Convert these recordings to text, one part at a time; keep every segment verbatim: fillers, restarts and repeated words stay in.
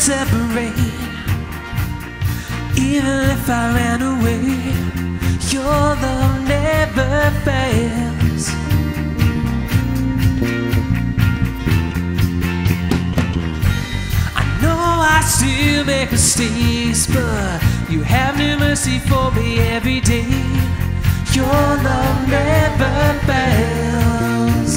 separate. Even if I ran away, your love never fails. I know I still make mistakes, but you have new mercy for me every day. Your love never fails.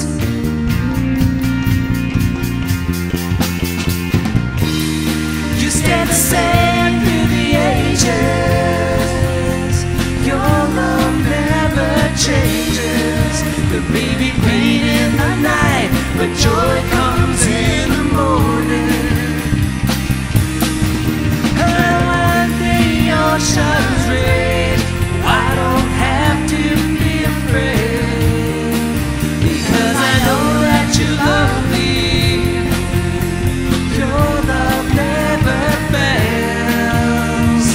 You stand the same through the ages. Your love never changes. There may be pain in the night, but joy comes in the morning. And when the ocean's red, I don't have to be afraid, because I know that you love me. Your love never fails.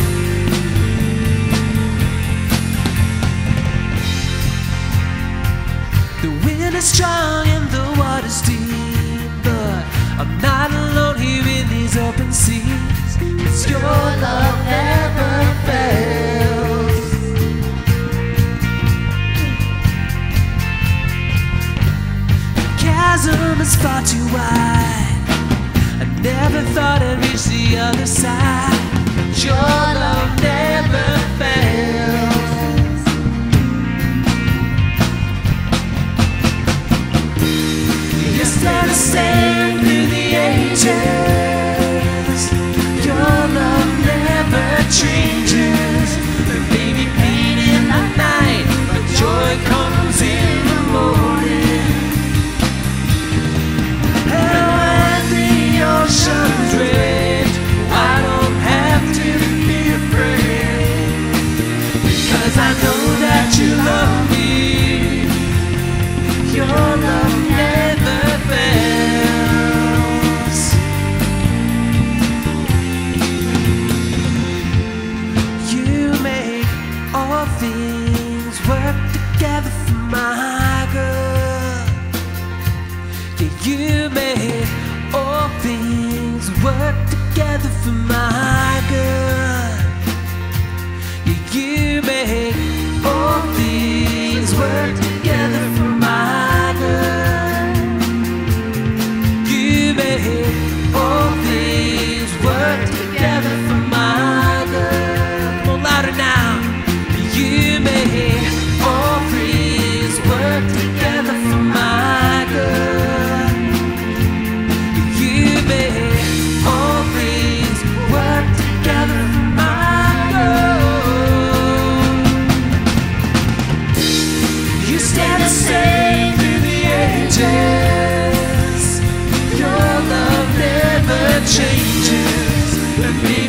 The wind is strong and the water's deep, but I'm not alone here in these open seas, 'cause your love never fails. The chasm is far too wide, I never thought I'd reach the other side. Your love never fails. You stand the same through the ages. Your love never changes. There may be pain in the night, but joy comes in the morning. And when the ocean's red, I don't have to be afraid, because I know that you love me. Your love never fails. You make all things work together for my good. Yeah, you make all things work together for my good. Yeah, you make all things work together for my good. You make all things work together for my good. Come on, louder now. You make all things work together for my good. You make all things work together for my good. You stand the same through the ages. Your love never changes.